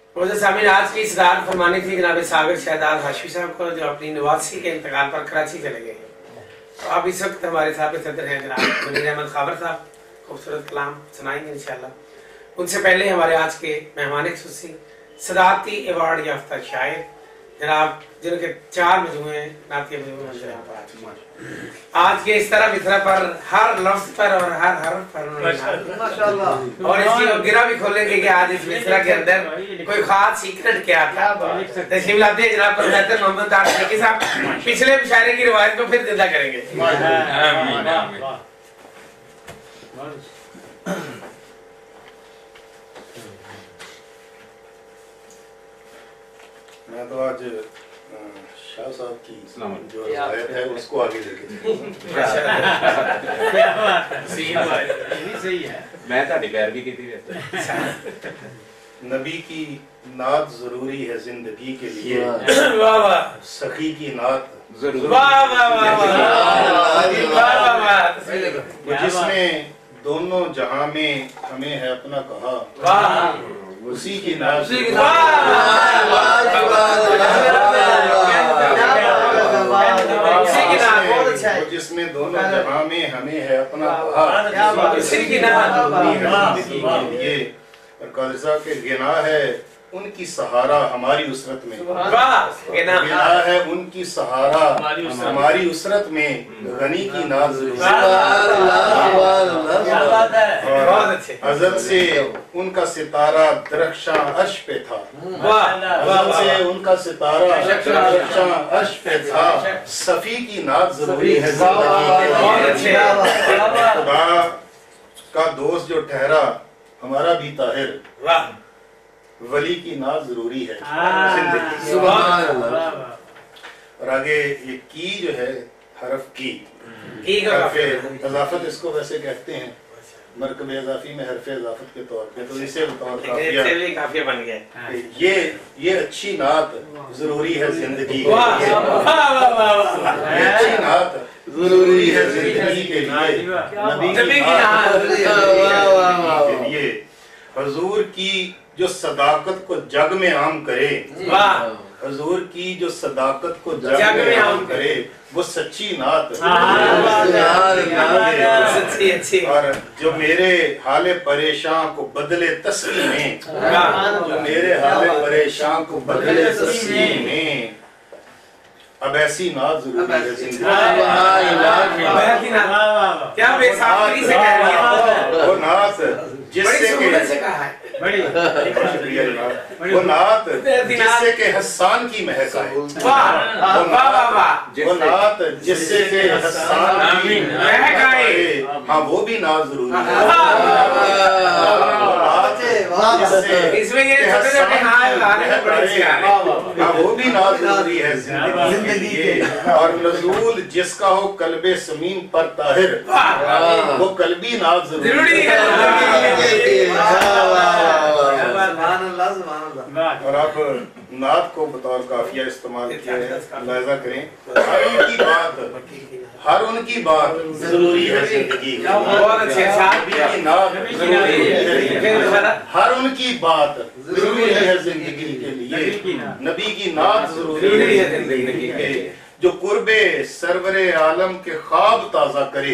मुझे सामिन आज की सदारत फरमानी थी जनाब सागर शहजाद हाशमी साहब को, जो अपनी नवासी के इंतकाल पर कराची चले गए हैं। तो अब इस वक्त हमारे साहब सदर हैं जनाब मुनीर अहमद खाबर साहब, खूबसूरत कलाम सुनाएंगे इंशाअल्लाह। उनसे पहले हमारे आज के मेहमान खुसूसी सदारती अवार्ड याफ्ता शायर जनाब, जिनके 4 मजमूए हैं, नातिया मजमूए यहाँ पर आ चुके हैं। आज के इस तरह मिथरा पर हर लफ्ज पर और हर हर्फ पर माशाअल्लाह, और इसकी गिरा भी खोलेंगे कि आज इस मिथरा के अंदर कोई खास सीक्रेट क्या था। तशरीफ लाते हैं जनाब प्रोफेसर मोहम्मद तारफी साहब, पिछले मुशायरे की रिवायत को फिर जिंदा करेंगे। मैं तो आज शाह साहब की जो रिवायत है उसको आगे लेके सही है। मैं ताड़ी पैरवी की थी। नबी की नात जरूरी है जिंदगी के लिए, वाह वाह, सखी की नात जरूरी, वाह वाह वाह वाह, जिसने दोनों जहां में हमें है अपना कहा, वाह उसी की नात जिसने दोनों जहां में हमें है अपना कहा, उसी की नात जिंदगी के लिए। और कादरी साहब के गिना है उनकी सहारा हमारी उसरत में, गिना है उनकी सहारा हमारी उसरत में, गनी की नाज अज़ल से उनका सितारा दरख्शां अर्श पे था, अज़ल से उनका सितारा दरख्शां अर्श पे था, सफी की नाज जरूरी है जिंदगी। खुदा का दोस्त जो ठहरा हमारा भी ताहिर, वली की नाज जरूरी है जिंदगी। और आगे ये की जो है हरफ की हरफे इजाफत इसको वैसे कहते हैं, मरकब इजाफी में हरफे इजाफत के तौर पे, तो इसे बतौर काफिया बन गया। ये अच्छी नात जरूरी है जिंदगी के लिए, अच्छी नात जरूरी है जिंदगी के लिए, नबी की नात के लिए। हुजूर की जो सदाकत को जग में आम करे, हुजूर की जो सदाकत को जग में आम करे, वो सच्ची नात। और जो मेरे हाले परेशान को बदले तस्वीर में, जो मेरे हाले परेशान को बदले तस्वीर में, अब ऐसी नात जरूरी है जिंदगी। क्या बेसाखी से कह रही है वो नात जिससे बड़ी वो नात जिससे के हसन की महक आए, वो नात जिससे के हसन की महक आए, हाँ वो भी नात जरूरी है। इसमें ये हाँ वो भी नात जरूरी है जिंदगी के लिए। और नज़ूल जिसका हो कल्बे समीन पर ताहिर, वो कल्बी नात जरूरी है। और आप नात को बतौर काफिया इस्तेमाल किया है, लाजा करें। हर उनकी बात जरूरी है जिंदगी की, हर उनकी बात जरूरी है जिंदगी के लिए, नबी की नात जरूरी है जिंदगी के। जो कुर्बे सरवरे आलम के ख्वाब ताजा करे,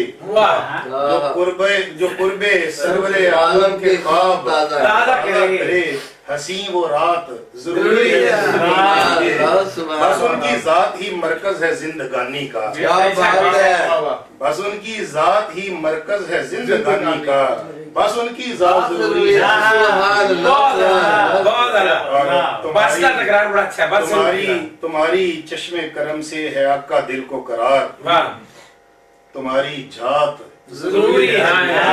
जो कुर्बे सरवरे आलम के ख्वाब ताजा करे, हसी वो रात जरूरी है। बस उनकी जात ही मरकज है जिंदगानी का, बस उनकी जात ही मरकज है जिंदगानी का, बस उनकी जात जरूरी है। तुम्हारी चश्मे करम से है आका दिल को करार, तुम्हारी जात जरूरी है।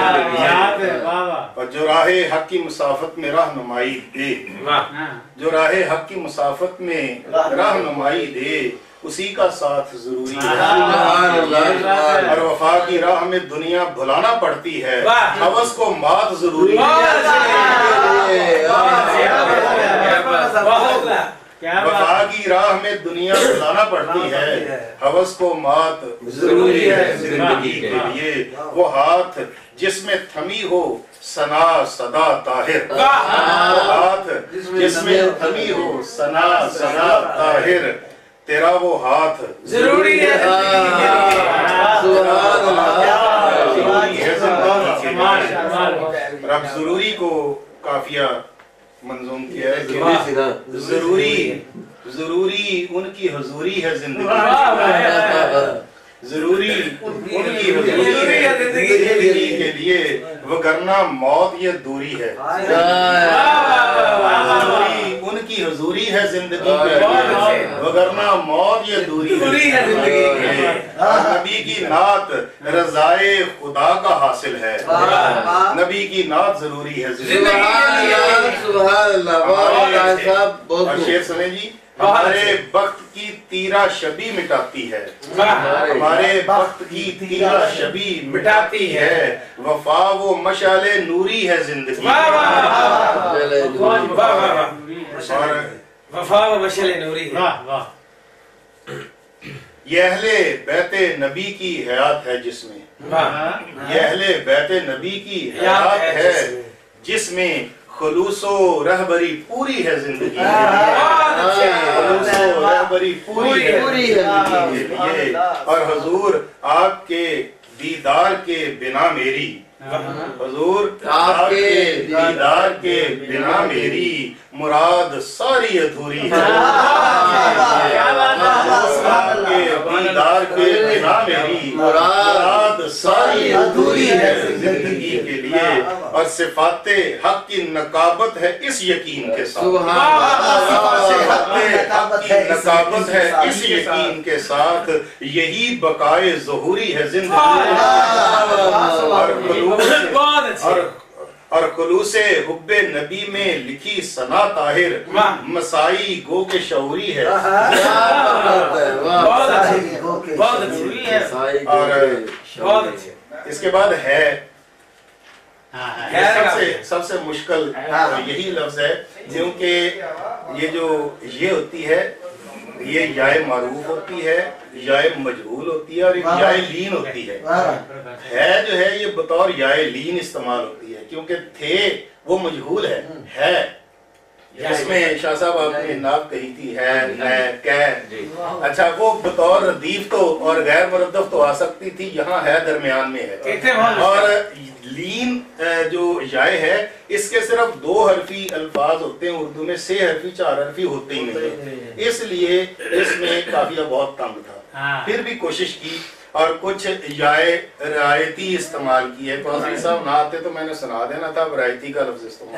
और जो राहे हक की मुसाफत में रहनुमाई दे, जो राहे हक की मुसाफत में रहनुमाई दे, उसी का साथ जरूरी है। और वफा की राह में दुनिया भुलाना पड़ती है, हवस को मात जरूरी है। वफा की की राह में दुनिया गुजारना पड़ती है, हवस को मात जरूरी है जिंदगी के लिए। वो हाथ जिसमें थमी हो सना सदा ताहिर, वो हाथ जिसमें थमी हो सना सदा ताहिर, तेरा वो हाथ जरूरी है रब जरूरी को काफिया मंजूम किया है। जरूरी जरूरी उनकी हुजूरी है जिंदगी, जरूरी उनकी हुजूरी है जिंदगी के लिए, वगरना मौत ये दूरी है। जरूरी उनकी हुजूरी है जिंदगी के लिए, वगरना मौत ये दूरी है जिंदगी के लिए। नबी की नात रज़ाए खुदा का हासिल है, नबी की नात जरूरी है जिंदगी के लिए। शेर सुने जी, हमारे वक्त की तीरा शबी मिटाती है, हमारे वक्त की तीरा शबी मिटाती है, वफा वो मशाले नूरी है जिंदगी, वफा वो मशाले नूरी है। ये अहले बैते नबी की हयात है जिसमें, ये अहले बैते नबी की हयात है जिसमें खुलूसो रहबरी पूरी है जिंदगी, खुलूसो रहबरी पूरी है जिंदगी के लिए। और हुजूर आपके दीदार के बिना मेरी, हुजूर आपके दीदार के बिना मेरी मुराद सारी अधूरी है, आपके दीदार के बिना मेरी मुराद सारी अधूरी है जिंदगी के लिए। और सिफाते हक की नकाबत है इस यकीन के साथ, सिफाते हक की नकाबत है इस यकीन के साथ, यही बकाए ज़हूरी है जिंदगी। और खुलूसे हुब्बे नबी में लिखी सना ताहिर, मसाई गो के शऊरी है। और इसके बाद है सबसे मुश्किल यही लफ्ज है, क्योंकि ये जो ये होती है, ये याए मारूफ होती है, याए मजहूल होती है और एक याए लीन होती है जो है ये बतौर याए लीन इस्तेमाल होती है, क्योंकि थे वो मजहूल है। इसमें शाह साहब आपने नाब कही थी है कह, अच्छा वो बतौर रदीफ तो और गैर मुरद्दफ तो आ सकती थी, यहाँ है दरमियान में है। और लीन जो याए है इसके सिर्फ 2 हरफी अल्फाज होते हैं, उर्दू में 6 हरफी 4 हरफी होते ही नहीं, इसलिए इसमें काफिया बहुत तंग था। फिर भी कोशिश की और कुछ याए रायती इस्तेमाल की है। कौसरी साहब ना आते तो मैंने सुना देना था, रायती का लफ्ज इस्तेमाल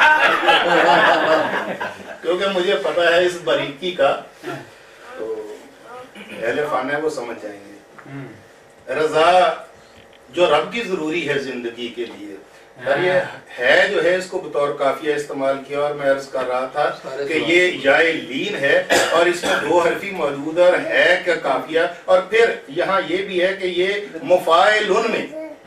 क्योंकि मुझे पता है इस बारीकी का, तो अहले फान है वो समझ जाएंगे। रजा जो रब की जरूरी है जिंदगी के लिए, ये है जो है इसको बतौर काफिया इस्तेमाल किया। और मैं अर्ज कर रहा था कि ये याए लीन है और इसमें 2 हरफी मौजूद और है का काफिया। और फिर यहाँ ये भी है कि ये मुफाइलुन में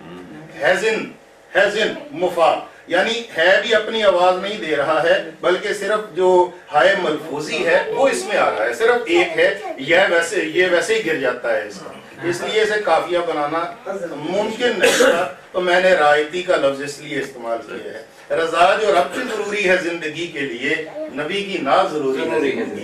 हैजिन मुफा, यानी है भी अपनी आवाज नहीं दे रहा है, बल्कि सिर्फ जो हाय मलफूजी है वो इसमें आ रहा है, सिर्फ एक है, ये वैसे ही गिर जाता है इसका, इसलिए इसे काफिया बनाना मुमकिन नहीं था। तो मैंने रायती का लफ्ज इसलिए इस्तेमाल किया है। रजा जो रब की जरूरी है जिंदगी के लिए, नबी की ना जरूरी है।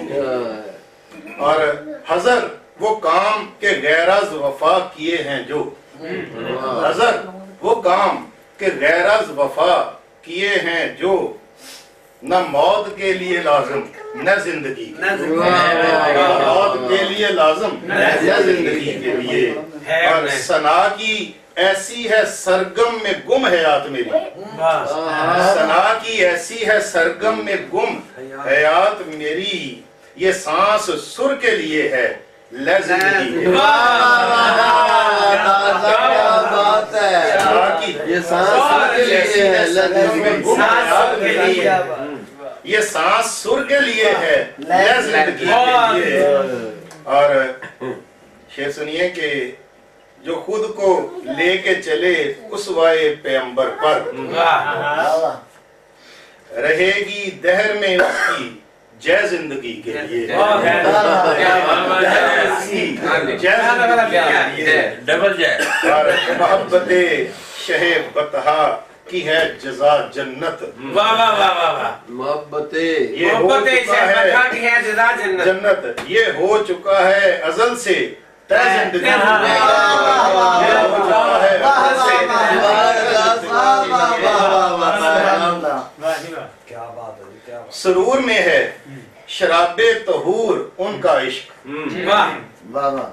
और हजर वो काम के गैरज वफा किए हैं जो, हजर वो काम के गैरज वफा किए हैं जो, न मौत के लिए लाजिम न जिंदगी, मौत के लिए लाजिम न जिंदगी के लिए। और सना की ऐसी है सरगम में गुम हयात मेरी, सना की ऐसी है सरगम में गुम हयात मेरी, ये सांस सुर के लिए है ले जिंदगी के लिए। ये सांस के लिए है, ये सांस सुर के लिए है ले जिंदगी के लिए। और शेर सुनिए कि जो खुद को लेके चले उस वाए पैगंबर पर, रहेगी दहर में उसकी जय जिंदगी के लिए, डबल जय। और मोहब्बते शहे बतहा की है जजा जन्नत। वाह वाह वाह वाह वाह। मोहब्बते ये हो चुका है की है जजा जन्नत। जन्नत, ये हो चुका है अजल से तय जिंदगी। ये हो चुका है अजल से। क्या बात है, क्या बात। सरूर में है शराबे तहूर उनका इश्क। वाह वाह वाह।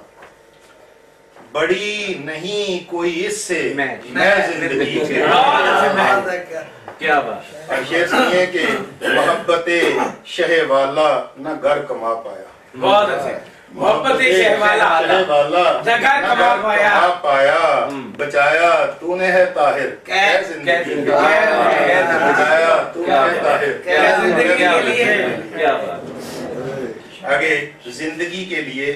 बड़ी नहीं कोई इससे मैं जिंदगी के। क्या बात। और शेर सुनिए कि मोहब्बते शहे वाला न घर कमा पाया। बहुत अच्छे। मोहब्बत शहवाला जगह कमा पाया, बचाया तूने है ताहिर, क्या जिंदगी बचाया तूने है ताहिर, जिंदगी के लिए। क्या बात। आगे जिंदगी के लिए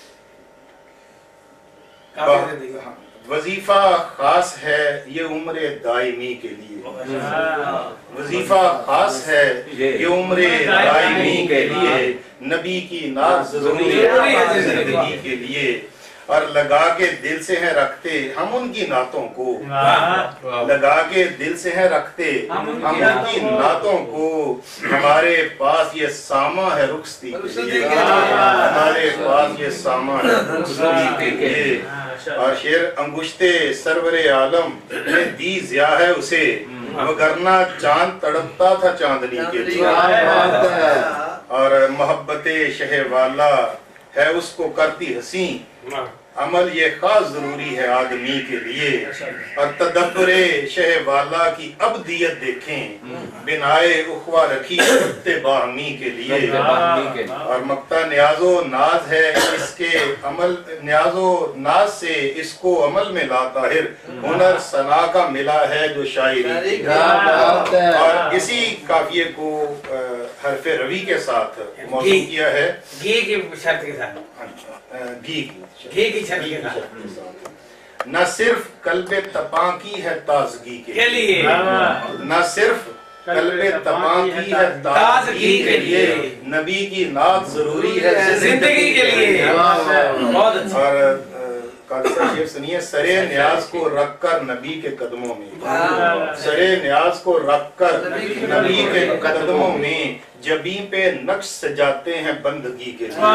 वजीफा खास है ये उम्र दायमी के लिए। वजीफा खास है ये उम्र दायमी के लिए। नबी की नात जरूरी है जिंदगी के लिए। और लगा के दिल से है रखते हम उनकी नातों को, लगा के दिल से है रखते हम उनकी नातों को। हमारे पास ये सामा है रुखसती के लिए, हमारे पास ये सामा है रुखसती के लिए। और शेर अंगुश्ते सरवरे आलम ने दी जिया है उसे, वगरना चांद तड़पता था चांदनी के लिए। और मोहब्बते शहे वाला है उसको करती हसी, अमल ये खास जरूरी है आदमी के लिए। और तदब्बरे शहे वाला की अब्दियत देखें, बिनाए उखवा रखी बाहमी के लिए। और मक्ता न्याजो नाज है इसके अमल, न्याजो नाज से इसको अमल में ला ताहिर, हुनर सना का मिला है जो शायरी। और इसी काफिये को हरफे रवि के साथ मौजूद किया है, घी की शर्त के साथ, घी की शर्त के साथ। न सिर्फ कल्बे तपा की है ताजगी के लिए, न सिर्फ कल्बे तपा की है ताजगी के लिए। नबी की नात जरूरी है जिंदगी के लिए। बहुत अच्छा। और शेर सुनिए, सरे न्याज को रखकर नबी के कदमों में, सरे न्याज को रखकर नबी के कदमों में, जबी पे नक्श सजाते हैं बंदगी के लिए।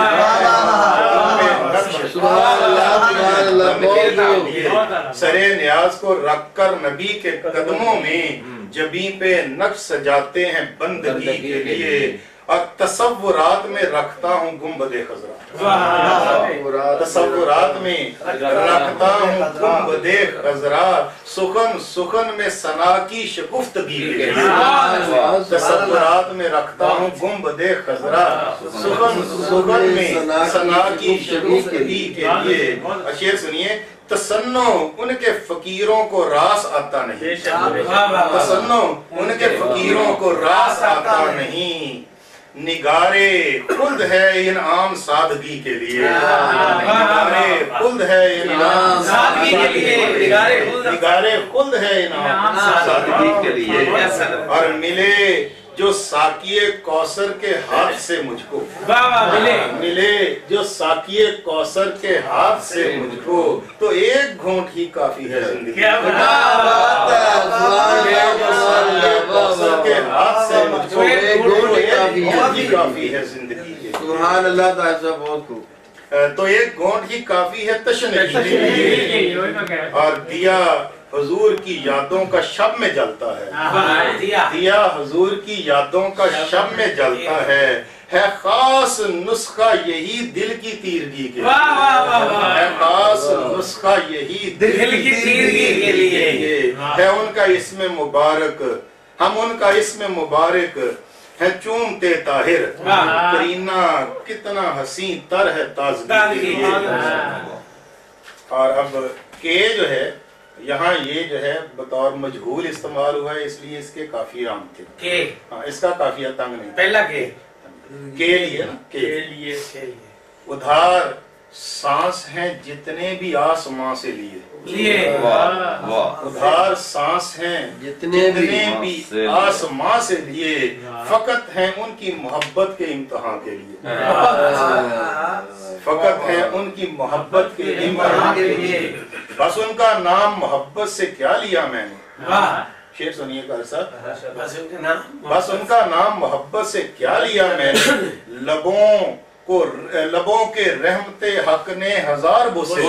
सरे न्याज को रखकर नबी के कदमों में, जबी पे नक्श सजाते हैं बंदगी के लिए। और तसव्वुरात में रखता हूँ गुंबदे खजरा, तसव्वुरात में रखता हूँ गुंबदे खजरा, सुखन सुखन में सना की शगुफ्तगी के लिए। तसव्वुरात में रखता हूँ गुंबदे खजरा, सुखन सुखन में सना की शगुफ्तगी के लिए। शेर सुनिए, तसन्नो उनके फकीरों को रास आता नहीं, तसन्नो उनके फकीरों को रास आता नहीं। निगारे खुल्द है इनाम सादगी के लिए, निगारे खुल्द है इनाम सादगी के लिए, निगारे खुल्द है इनाम सादगी के लिए। और मिले जो साकिए कौसर के हाथ से मुझको, मिले जो साकिए कौसर के हाथ से मुझको, तो एक घूंट ही काफी है जिंदगी। कौसर के हाथ से मुझको एक घूंट ही काफी है जिंदगी के। सुभान अल्लाह, बहुत खूब। तो एक घूंट ही काफी है तशने की। और दिया हुजूर की यादों का शब में जलता है, दिया हुजूर की यादों का शब में जलता है खास नुस्खा यही दिल की तीरगी के लिए, है खास नुस्खा यही दिल की तीरगी के लिए। है उनका इसमें मुबारक, हम उनका इसमें मुबारक है चूमते ताहिर, करीना कितना हसी तर है ताजगी। और अब के जो है यहाँ ये जो है बतौर मजहूल इस्तेमाल हुआ है, इसलिए इसके काफी आम थे। के हाँ, इसका काफिया तंग नहीं। पहला के लिए ना, के लिए उधार सांस हैं जितने भी आसमां से लिए, वाह उधार सांस हैं जितने भी आसमां से लिए, फकत हैं उनकी मोहब्बत के इम्तिहान के लिए, फकत हैं उनकी मोहब्बत के इम्तिहान के लिए। बस उनका नाम मोहब्बत से क्या लिया मैंने, शेर सुनिएगा सर। बस उनका नाम मोहब्बत से क्या लिया मैंने, लबों के रहमते हक ने हजार बुसे,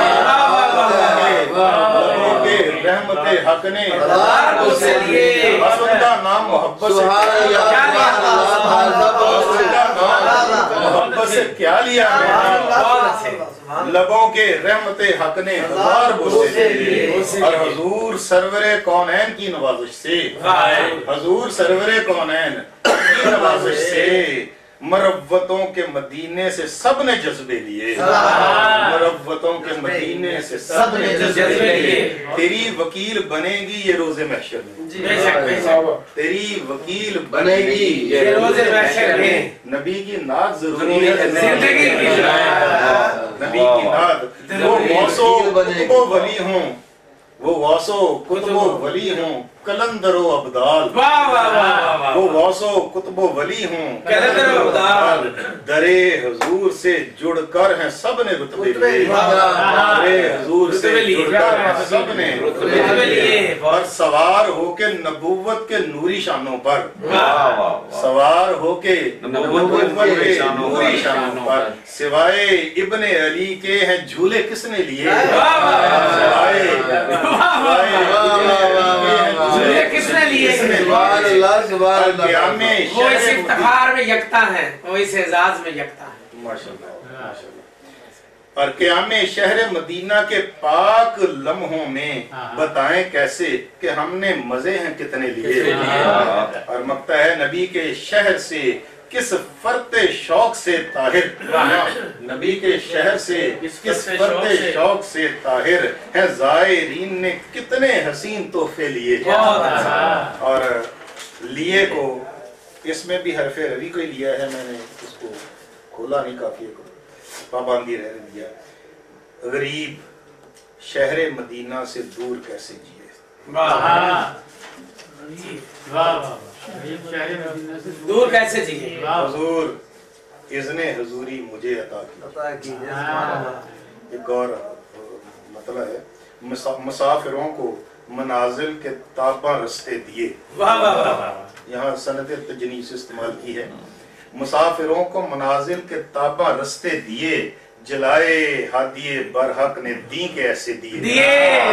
लबों के रहमते हक ने हजार बुसे लिए। बस उनका नाम मोहब्बत से मोहब्बत से क्या लिया मैंने, लबों के रहमते हक ने हजार बुसे लिए। और हुजूर सरवरे कौनैन की नवाजिश से, हुजूर सरवरे कौनैन की नवाजिश से मरवतों के मदीने से सबने जज्बे लिए, मरवतों के मदीने से सबने जज्बे लिए। तेरी वकील बनेगी ये रोजे महशर में, तेरी वकील बनेगी ये रोजे महशर में। नबी की नात जरूरी है जिंदगी की, नबी की नात। वो वासो कुतुबो वली हूँ, वो वासो कुतुबो वली हूँ कलंदरो अब्दाल, वो वासो कुतुबो वली हूँ कलंदरो अब्दाल। दरे हुजूर से जुड़कर हैं सबने रुतबे लिए, दरे हुजूर से जुड़कर हैं सबने रुतबे लिए। और सवार होके नबूवत के नूरी शानों पर, सवार होके नबूवत के नूरी शानों पर, सिवाय इब्ने अली के हैं झूले किसने लिए, किसने लिए, वो इस इफ्तिखार में यकता है, वो इस एजाज में यकता है। और क़यामे शहर मदीना के पाक लम्हों में बताएं कैसे कि हमने मजे हैं कितने लिए। और मकता है नबी के शहर से किस फरते शौक से ताहिर, नबी के शहर से किस फरते शौक से ताहिर है ज़ायरीन ने कितने हसीन तोहफे लिए। और लिए को इसमें भी हरफे रवि को ही लिया है, मैंने उसको खोला नहीं, काफी पाबंदी रहने दिया। गरीब शहर मदीना से दूर कैसे जिए, दूर कैसे जिए। हुजूर इज़्ने हुजूरी मुझे अता की, एक और मतलब है मुसाफिरों को मनाजिल के ताबा रस्ते दिए। यहाँ सनद तजनीस इस्तेमाल की है। मुसाफिरों को मनाजिल के ताबा रस्ते दिए, जलाए हादिये बरहक ने दी के ऐसे दिए।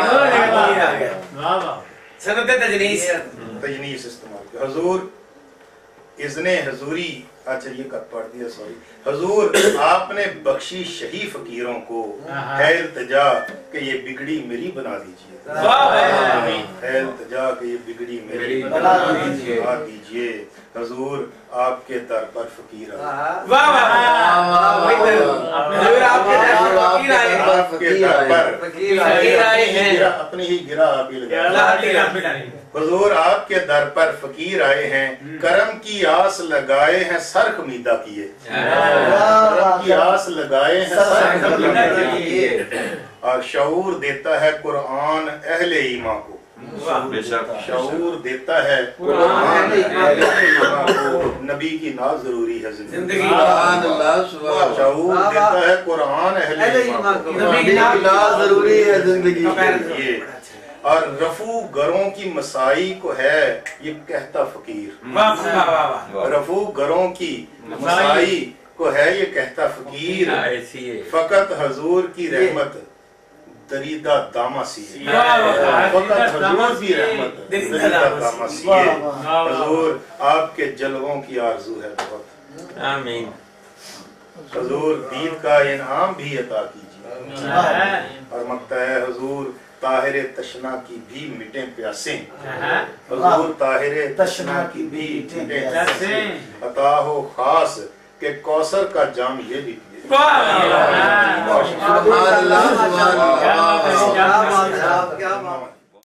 सनद तजनीस इस्तेमाल किया। हुजूर इज़्ने हुजूरी, अच्छा ये कब पढ़ दिया, सॉरी। हुजूर आपने बख्शी शही फकीरों को है इल्तिजा कि ये बिगड़ी मेरी बना दीजिए, है इल्तिजा कि ये बिगड़ी मेरी बना दीजिए। हुजूर आपके दर पर फकीर आए, आपके दर पर फकीर आए, अपनी ही गिरा आप ही लगा। हुजूर आपके दर पर फकीर आए हैं, करम की आस लगाए हैं सर खमीदा किए, करम की आस लगाए हैं सर खमीदा किए। और शऊर देता है कुरान अहले ईमान को, शऊर देता है कुरान अहले ईमान को। नबी की नाज जरूरी है जिंदगी, शऊर देता है कुरान अहले ईमान को, नबी की नाज जरूरी है जिंदगी। और रफू गरों की मसाई को है ये कहता फकीर, रफू गरों की मसाई को है ये कहता फकीर। फकत हुजूर की रहमत दरीदा दामा सी, फकत हुजूर की रहमत दरीदा दामा सी। हुजूर आपके जलवों की आरज़ू है बहुत, आमीन। हुजूर दीद का इनाम भी अता कीजिए। और मकता है हुजूर ताहिरे तशना की भी मिटे प्यासे, हुजूर ताहिरे तशना की भी मिटे प्यासे। अता हो खास के कौसर का जाम ये भी पिए। सुभान अल्लाह, सुभान अल्लाह, क्या बात है, क्या बात है।